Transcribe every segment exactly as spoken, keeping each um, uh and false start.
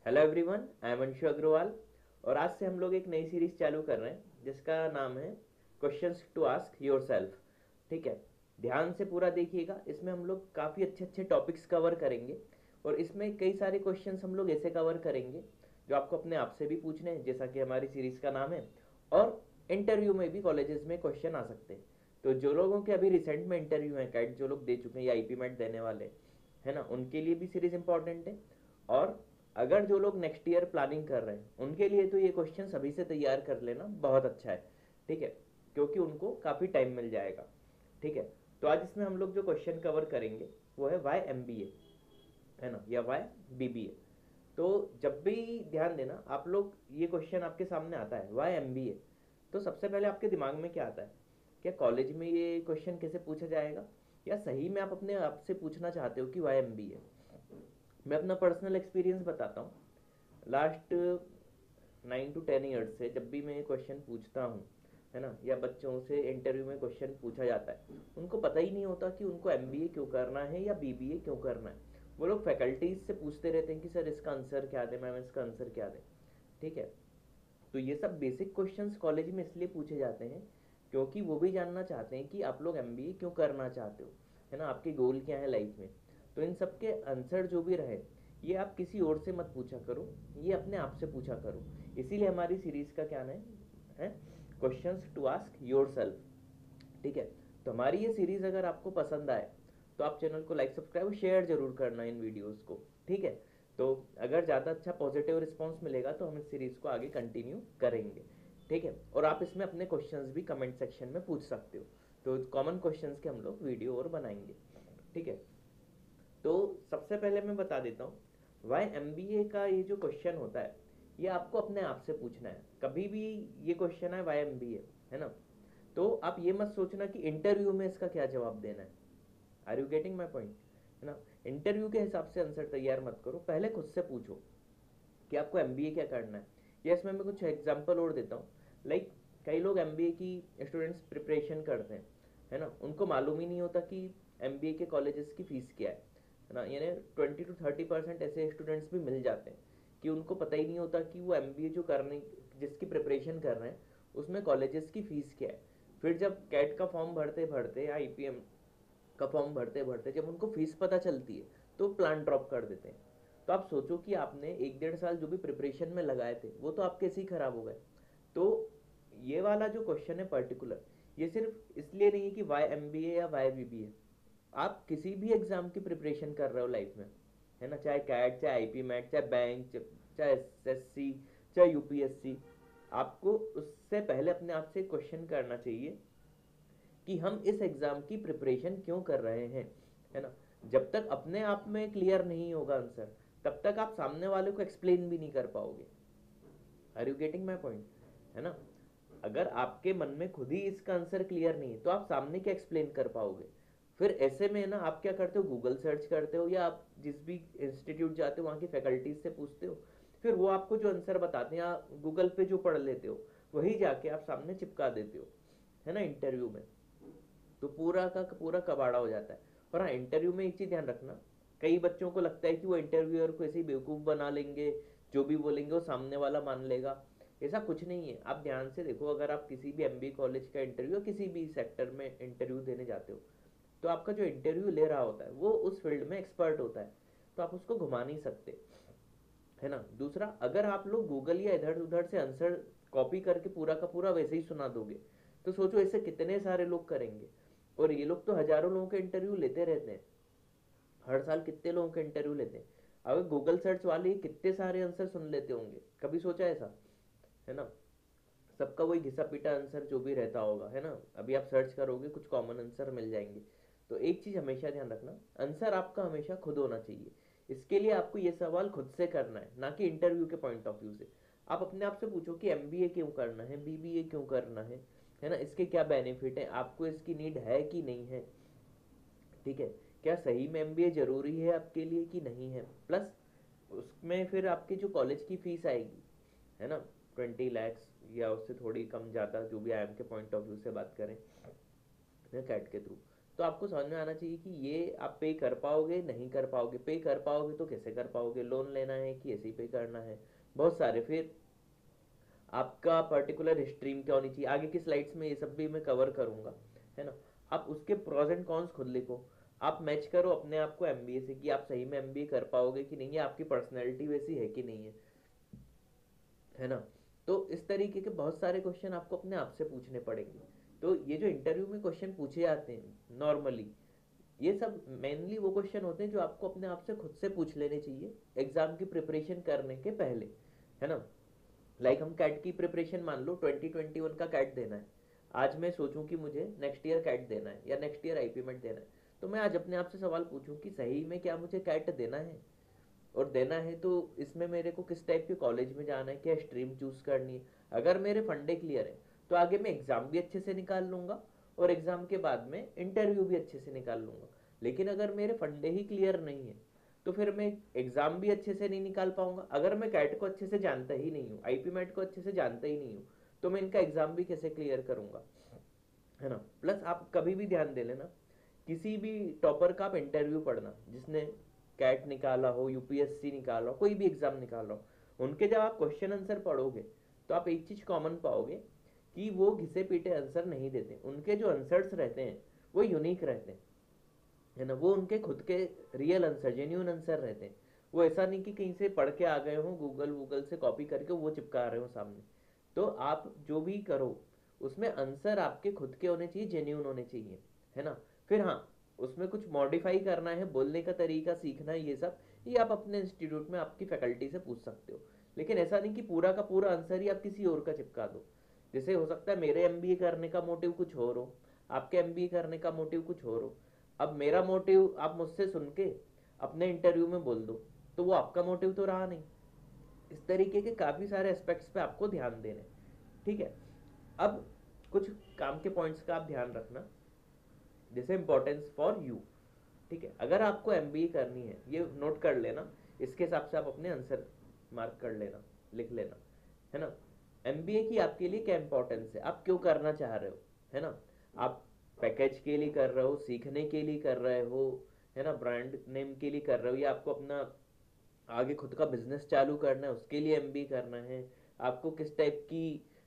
Hello everyone, I am Anshu Agarwal. और आज से हम लोग एक नई सीरीज चालू कर रहे हैं जिसका नाम है क्वेश्चंस टू आस्क योरसेल्फ। ठीक है, ध्यान से पूरा देखिएगा। इसमें हम लोग काफ़ी अच्छे अच्छे टॉपिक्स कवर करेंगे और इसमें कई सारे क्वेश्चंस हम लोग ऐसे कवर करेंगे जो आपको अपने आप से भी पूछने हैं, जैसा कि हमारी सीरीज का नाम है। और इंटरव्यू में भी कॉलेजेस में क्वेश्चन आ सकते हैं। तो जो लोगों के अभी रिसेंट में इंटरव्यू है, कैट जो लोग दे चुके हैं या आईपी मैट देने वाले है ना, उनके लिए भी सीरीज इंपॉर्टेंट है। और अगर जो लोग नेक्स्ट ईयर प्लानिंग कर रहे हैं उनके लिए तो ये क्वेश्चन अभी से तैयार कर लेना बहुत अच्छा है। ठीक है, क्योंकि उनको काफ़ी टाइम मिल जाएगा। ठीक है, तो आज इसमें हम लोग जो क्वेश्चन कवर करेंगे वो है वाई एम बी ए, है ना, या वाई बी बी ए। तो जब भी ध्यान देना आप लोग, ये क्वेश्चन आपके सामने आता है वाई एम बी ए, तो सबसे पहले आपके दिमाग में क्या आता है? क्या कॉलेज में ये क्वेश्चन कैसे पूछा जाएगा, या सही में आप अपने आप से पूछना चाहते हो कि वाई एम बी ए? मैं अपना पर्सनल एक्सपीरियंस बताता हूँ। Last nine to ten years से जब भी मैं ये क्वेश्चन पूछता हूँ, है ना, या बच्चों से इंटरव्यू में क्वेश्चन पूछा जाता है, उनको पता ही नहीं होता कि उनको एम बी ए क्यों करना है या बी बी ए क्यों करना है। वो लोग फैकल्टीज से पूछते रहते हैं कि सर इसका आंसर क्या दें, मैम इसका आंसर क्या दें। ठीक है, तो ये सब बेसिक क्वेश्चंस कॉलेज में इसलिए पूछे जाते हैं क्योंकि वो भी जानना चाहते हैं कि आप लोग एम बी ए क्यों करना चाहते हो, है ना, आपके गोल क्या है लाइफ में। तो इन सब के आंसर जो भी रहे, ये आप किसी और से मत पूछा करो, ये अपने आप से पूछा करो। इसीलिए हमारी सीरीज का क्या नाम है, questions to ask yourself. ठीक है, तो हमारी ये सीरीज अगर आपको पसंद आए तो आप चैनल को लाइक सब्सक्राइब और शेयर जरूर करना इन वीडियोस को। ठीक है, तो अगर ज़्यादा अच्छा पॉजिटिव रिस्पांस मिलेगा तो हम इस सीरीज को आगे कंटिन्यू करेंगे। ठीक है, और आप इसमें अपने क्वेश्चंस भी कमेंट सेक्शन में पूछ सकते हो। तो कॉमन क्वेश्चंस के हम लोग वीडियो और बनाएंगे। ठीक है, तो सबसे पहले मैं बता देता हूँ, वाई एम बी ए का ये जो क्वेश्चन होता है ये आपको अपने आप से पूछना है। कभी भी ये क्वेश्चन है वाई एम बी ए, है ना, तो आप ये मत सोचना कि इंटरव्यू में इसका क्या जवाब देना है। Are you getting my point? है ना, इंटरव्यू के हिसाब से आंसर तैयार मत करो, पहले खुद से पूछो कि आपको एम बी ए क्या करना है। या इसमें मैं कुछ एग्जाम्पल और देता हूँ। लाइक कई लोग एम बी ए की स्टूडेंट्स प्रिपरेशन करते हैं, है ना, उनको मालूम ही नहीं होता कि एम बी ए के कॉलेजेस की फ़ीस क्या है है ना। यानी ट्वेंटी टू थर्टी परसेंट ऐसे स्टूडेंट्स भी मिल जाते हैं कि उनको पता ही नहीं होता कि वो एम बी ए जो करने, जिसकी प्रिपरेशन कर रहे हैं, उसमें कॉलेजेस की फ़ीस क्या है। फिर जब कैट का फॉर्म भरते भरते या आई पी एम का फॉर्म भरते भरते जब उनको फीस पता चलती है तो प्लान ड्रॉप कर देते हैं। तो आप सोचो कि आपने एक डेढ़ साल जो भी प्रिपरेशन में लगाए थे वो तो आपके ऐसे ही खराब हो गए। तो ये वाला जो क्वेश्चन है पर्टिकुलर, ये सिर्फ इसलिए नहीं है कि वाई एम बी ए या वाई बी बी ए। आप किसी भी एग्जाम की प्रिपरेशन कर रहे हो लाइफ में, है ना, चाहे कैट, चाहे आई पी मैट, चाहे बैंक, चाहे एस एस सी, चाहे यू पी एस सी, आपको उससे पहले अपने आप से क्वेश्चन करना चाहिए कि हम इस एग्जाम की प्रिपरेशन क्यों कर रहे हैं, है ना। जब तक अपने आप में क्लियर नहीं होगा आंसर, तब तक आप सामने वाले को एक्सप्लेन भी नहीं कर पाओगे। Are you getting my point? है ना, अगर आपके मन में खुद ही इसका आंसर क्लियर नहीं है तो आप सामने क्या एक्सप्लेन कर पाओगे? फिर ऐसे में ना आप क्या करते हो, गूगल सर्च करते हो या आप जिस भी इंस्टीट्यूट जाते हो वहाँ की फैकल्टीज से पूछते हो। फिर वो आपको जो आंसर बताते हैं या गूगल पे जो पढ़ लेते हो वही जाके आप सामने चिपका देते हो, है ना, इंटरव्यू में। तो पूरा का पूरा कबाड़ा हो जाता है। और हाँ, इंटरव्यू में एक चीज़ ध्यान रखना, कई बच्चों को लगता है कि वो इंटरव्यूअर को ऐसे ही बेवकूफ़ बना लेंगे, जो भी बोलेंगे वो सामने वाला मान लेगा। ऐसा कुछ नहीं है। आप ध्यान से देखो, अगर आप किसी भी एम बी ए कॉलेज का इंटरव्यू, किसी भी सेक्टर में इंटरव्यू देने जाते हो, तो आपका जो इंटरव्यू ले रहा होता है वो उस फील्ड में एक्सपर्ट होता है, तो आप उसको घुमा नहीं सकते, है ना। दूसरा, अगर आप लोग गूगल या इधर उधर से आंसर कॉपी करके पूरा का पूरा वैसे ही सुना दोगे, तो सोचो ऐसे कितने सारे लोग करेंगे। और ये लोग तो हजारों लोगों के इंटरव्यू लेते रहते हैं, हर साल कितने लोगों के इंटरव्यू लेते हैं। अगर गूगल सर्च वाले कितने सारे आंसर सुन लेते होंगे, कभी सोचा ऐसा? है ना, सबका वही घिसा पीटा आंसर जो भी रहता होगा, है ना। अभी आप सर्च करोगे कुछ कॉमन आंसर मिल जाएंगे। तो एक चीज हमेशा ध्यान रखना, आंसर आपका हमेशा खुद होना चाहिए। इसके लिए आपको ये सवाल खुद से करना है, ना कि इंटरव्यू के पॉइंट ऑफ व्यू से। आप अपने आप से पूछो कि एम बी ए क्यों करना है, बी बी ए क्यों करना है है ना, इसके क्या बेनिफिट है, आपको इसकी नीड है कि नहीं है। ठीक है, क्या सही में एम बी ए जरूरी है आपके लिए कि नहीं है। प्लस उसमें फिर आपकी जो कॉलेज की फीस आएगी, है ना, ट्वेंटी लैक्स, या उससे थोड़ी कम ज़्यादा, जो भी आई एम के पॉइंट ऑफ व्यू से बात करें, कैट के थ्रू, तो आपको समझ में आना चाहिए कि ये आप पे कर पाओगे नहीं कर पाओगे, पे कर पाओगे तो कैसे कर पाओगे, लोन लेना है कि ऐसे ही पे करना है, बहुत सारे। फिर आपका पर्टिकुलर स्ट्रीम क्या होनी चाहिए, आगे की स्लाइड्स में ये सब भी मैं कवर करूंगा, है ना। आप उसके प्रोज एंड कॉन्स खुद लिखो, आप मैच करो अपने आप को एमबीए से कि आप सही में एमबीए कर पाओगे कि नहीं है, आपकी पर्सनैलिटी वैसी है कि नहीं है है ना। तो इस तरीके के बहुत सारे क्वेश्चन आपको अपने आप से पूछने पड़ेंगे। तो ये जो इंटरव्यू में क्वेश्चन पूछे जाते हैं नॉर्मली, ये सब मेनली वो क्वेश्चन होते हैं जो आपको अपने आप से खुद से पूछ लेने चाहिए एग्जाम की प्रिपरेशन करने के पहले, है ना। लाइक हम कैट की प्रिपरेशन मान लो ट्वेंटी ट्वेंटी वन का कैट देना है, आज मैं सोचूं कि मुझे नेक्स्ट ईयर कैट देना है या नेक्स्ट ईयर आईपी मेट देना है, तो मैं आज अपने आप से सवाल पूछूं कि सही में क्या मुझे कैट देना है, और देना है तो इसमें मेरे को किस टाइप के कॉलेज में जाना है, क्या स्ट्रीम चूज करनी है। अगर मेरे फंडे क्लियर है तो आगे मैं एग्जाम भी अच्छे से निकाल लूंगा और एग्जाम के बाद में इंटरव्यू भी अच्छे से निकाल लूंगा। लेकिन अगर मेरे फंडे ही क्लियर नहीं है तो फिर मैं एग्जाम भी अच्छे से नहीं निकाल पाऊंगा। अगर मैं कैट को अच्छे से जानता ही नहीं हूँ, आईपी मेट को अच्छे से जानता ही नहीं हूँ, तो मैं इनका एग्जाम भी कैसे क्लियर करूंगा, है ना। प्लस आप कभी भी ध्यान दे लेना, किसी भी टॉपर का आप इंटरव्यू पढ़ना जिसने कैट निकाला हो, यूपीएससी निकाला हो, कोई भी एग्जाम निकाला हो, उनके जब आप क्वेश्चन आंसर पढ़ोगे तो आप एक चीज कॉमन पाओगे कि वो घिसे पीटे आंसर नहीं देते। उनके जो आंसर्स रहते हैं वो यूनिक रहते हैं, है ना। वो उनके खुद के रियल आंसर, जेन्यून आंसर रहते हैं। वो ऐसा नहीं कि कहीं से पढ़ के आ गए हो, गूगल वूगल से कॉपी करके वो चिपका रहे हो सामने। तो आप जो भी करो उसमें आंसर आपके खुद के होने चाहिए, जेन्यून होने चाहिए, है ना। फिर हाँ, उसमें कुछ मॉडिफाई करना है, बोलने का तरीका सीखना है, ये सब ये आप अपने इंस्टीट्यूट में आपकी फैकल्टी से पूछ सकते हो। लेकिन ऐसा नहीं कि पूरा का पूरा आंसर ही आप किसी और का चिपका दो। जैसे हो सकता है मेरे एमबीए करने का मोटिव कुछ और हो, आपके एमबीए करने का मोटिव कुछ और हो। अब मेरा मोटिव आप मुझसे सुन के अपने इंटरव्यू में बोल दो तो वो आपका मोटिव तो रहा नहीं। इस तरीके के काफी सारे एस्पेक्ट्स पे आपको ध्यान देने, ठीक है। अब कुछ काम के पॉइंट्स का आप ध्यान रखना, जैसे इंपॉर्टेंस फॉर यू, ठीक है। अगर आपको एमबीए करनी है, ये नोट कर लेना, इसके हिसाब से आप अपने आंसर मार्क कर लेना, लिख लेना, है ना। एमबीए की आपके लिए क्या इंपॉर्टेंस है, आप क्यों करना चाह रहे हो, है ना। आप पैकेज के लिए कर रहे हो, सीखने के लिए कर रहे हो, है ना, ब्रांड नेम के लिए कर रहे हो, या आपको अपना आगे खुद का बिजनेस चालू करना है उसके लिए एमबीए करना है। आपको किस टाइप की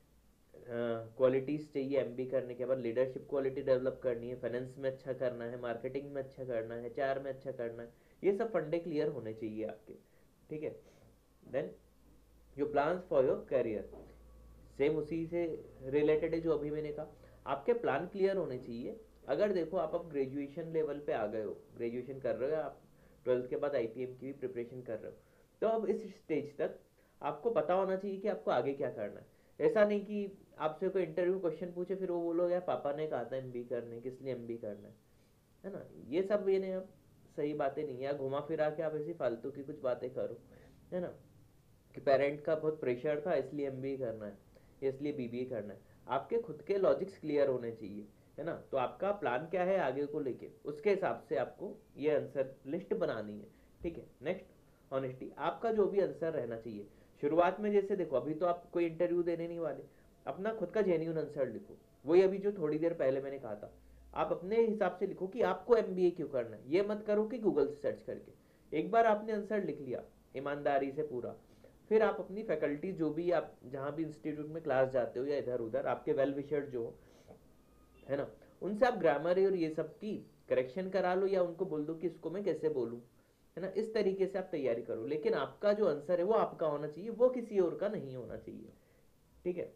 क्वालिटीज चाहिए एमबी करने के बाद, लीडरशिप क्वालिटी डेवलप करनी है, फाइनेंस में अच्छा करना है, मार्केटिंग में अच्छा करना है, एचआर में अच्छा करना है, ये सब फंडे क्लियर होने चाहिए आपके, ठीक है। देन जो plans for your career, same उसी से रिलेटेड है जो अभी मैंने कहा, आपके प्लान क्लियर होने चाहिए। अगर देखो आप अब ग्रेजुएशन लेवल पे आ गए हो, ग्रेजुएशन कर रहे हो, आप ट्वेल्थ के बाद आईपीएम की भी प्रिपरेशन कर रहे हो, तो अब इस स्टेज तक आपको पता होना चाहिए कि आपको आगे क्या करना है। ऐसा नहीं कि आपसे कोई इंटरव्यू क्वेश्चन पूछे फिर वो बोलो यार पापा ने कहा था एमबी करने, किस लिए एमबी करना है है ना। ये सब ये नहीं, अब सही बातें नहीं है, घुमा फिरा के आप ऐसी फालतू की कुछ बातें करो, है ना, कि पेरेंट का बहुत प्रेशर था इसलिए एमबीए करना है, इसलिए बीबीए करना है। आपके खुद के लॉजिक्स क्लियर होने चाहिए, है ना। तो आपका प्लान क्या है आगे को लेके, उसके हिसाब से आपको ये आंसर लिस्ट बनानी है, ठीक है। नेक्स्ट ऑनेस्टी, आपका जो भी आंसर रहना चाहिए शुरुआत में, जैसे देखो अभी तो आप कोई इंटरव्यू देने नहीं वाले, अपना खुद का जेन्यून आंसर लिखो। वही अभी जो थोड़ी देर पहले मैंने कहा था, आप अपने हिसाब से लिखो कि आपको एमबीए क्यों करना है। ये मत करो कि गूगल से सर्च करके, एक बार आपने आंसर लिख लिया ईमानदारी से पूरा, फिर आप अपनी फैकल्टी जो भी आप जहाँ भी इंस्टीट्यूट में क्लास जाते हो या इधर उधर आपके वेल विशर्ड जो है ना, उनसे आप ग्रामर और ये सब की करेक्शन करा लो, या उनको बोल दो कि इसको मैं कैसे बोलूँ, है ना। इस तरीके से आप तैयारी करो, लेकिन आपका जो आंसर है वो आपका होना चाहिए, वो किसी और का नहीं होना चाहिए, ठीक है।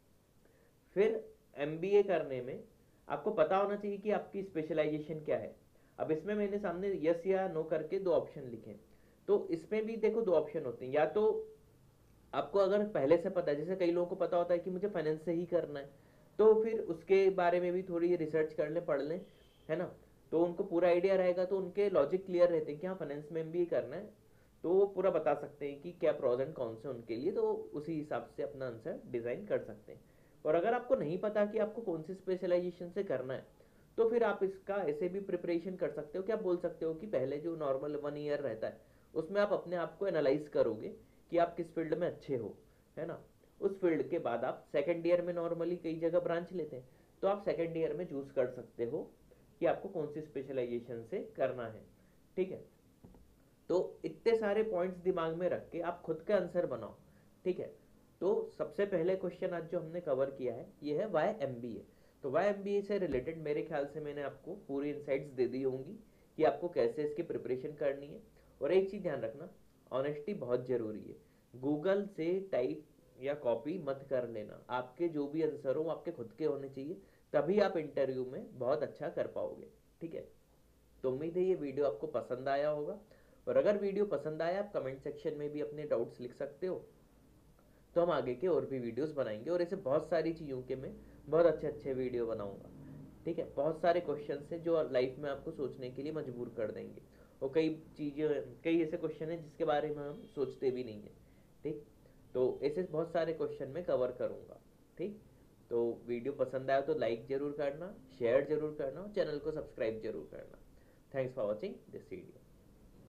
फिर एमबीए करने में आपको पता होना चाहिए कि आपकी स्पेशलाइजेशन क्या है। अब इसमें मैंने सामने यस या नो करके दो ऑप्शन लिखे, तो इसमें भी देखो दो ऑप्शन होते हैं, या तो आपको अगर पहले से पता है, जैसे कई लोगों को पता होता है कि मुझे फाइनेंस से ही करना है, तो फिर उसके बारे में भी थोड़ी रिसर्च कर ले, पढ़ लें, है ना। तो उनको पूरा आइडिया रहेगा, तो उनके लॉजिक क्लियर रहते हैं कि हाँ फाइनेंस में एमबीए करना है, तो वो पूरा बता सकते हैं कि क्या प्रोज एंड कौन से उनके लिए, तो उसी हिसाब से अपना आंसर डिजाइन कर सकते हैं। और अगर आपको नहीं पता कि आपको कौन सी स्पेशलाइजेशन से करना है, तो फिर आप इसका ऐसे भी प्रिपरेशन कर सकते हो कि आप बोल सकते हो कि पहले जो नॉर्मल वन ईयर रहता है उसमें आप अपने आप को एनालाइज करोगे कि आप किस फील्ड में अच्छे हो, है ना। उस फील्ड के बाद आप सेकेंड ईयर में, नॉर्मली कई जगह ब्रांच लेते हैं, तो आप सेकेंड ईयर में चूज कर सकते हो कि कि आपको कौन सी स्पेशलाइजेशन से करना है, ठीक है। तो इतने सारे पॉइंट्स दिमाग में रख के आप खुद का आंसर बनाओ, ठीक है। तो सबसे पहले क्वेश्चन आज जो हमने कवर किया है ये है वाई एमबीए। तो वाई एमबीए से रिलेटेड मेरे ख्याल से मैंने आपको पूरी इनसाइट्स दे दी होंगी कि आपको कैसे इसकी प्रिपरेशन करनी है। और एक चीज ध्यान रखना, ऑनेस्टी बहुत जरूरी है। गूगल से टाइप या कॉपी मत कर लेना, आपके जो भी आंसर हो वो आपके खुद के होने चाहिए, तभी आप इंटरव्यू में बहुत अच्छा कर पाओगे, ठीक है। तो उम्मीद है ये वीडियो आपको पसंद आया होगा, और अगर वीडियो पसंद आया आप कमेंट सेक्शन में भी अपने डाउट्स लिख सकते हो, तो हम आगे के और भी वीडियोस बनाएंगे। और ऐसे बहुत सारी चीज़ों के मैं बहुत अच्छे अच्छे वीडियो बनाऊंगा, ठीक है। बहुत सारे क्वेश्चन है जो लाइफ में आपको सोचने के लिए मजबूर कर देंगे, और कई चीज़ें, कई ऐसे क्वेश्चन हैं जिसके बारे में हम सोचते भी नहीं है, ठीक। तो ऐसे बहुत सारे क्वेश्चन मैं कवर करूंगा, ठीक। तो वीडियो पसंद आया तो लाइक जरूर करना, शेयर जरूर करना, और चैनल को सब्सक्राइब जरूर करना। Thanks for watching this video.